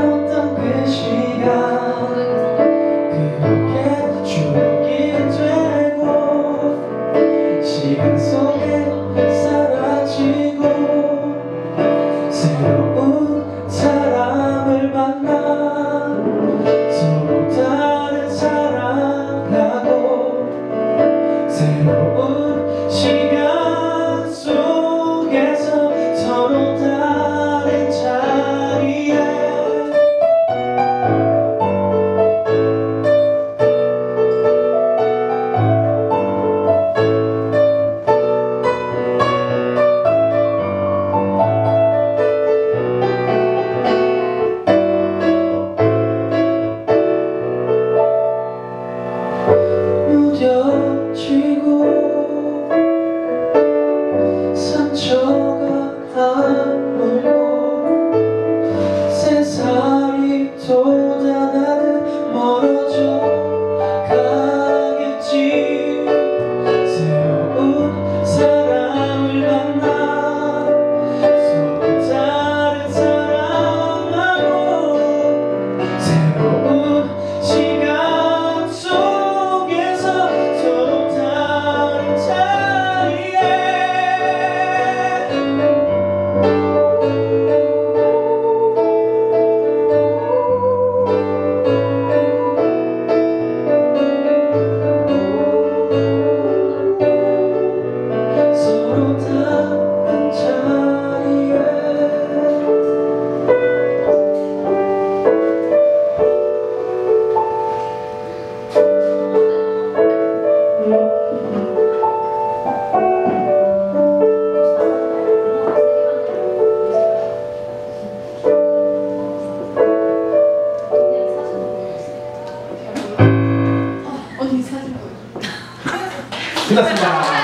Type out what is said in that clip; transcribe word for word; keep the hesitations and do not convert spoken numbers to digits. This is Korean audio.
나눴던 그 시간 그렇게 추억이 되고 시간 속에 사라지고 새로운 사람을 만나 서로 다른 사랑하고 새로운 시간 속에서 서로 다른 자리에 무뎌지고 상처가 아물고 새살이 돋아나듯 멀어져 가겠지. 새로운 사람을 만나 서로 다른 사랑하고 새로운 시간 속에서 서로 다른 자리에 서로 다른 자리에 언니 사진 보여. 끝났습니다.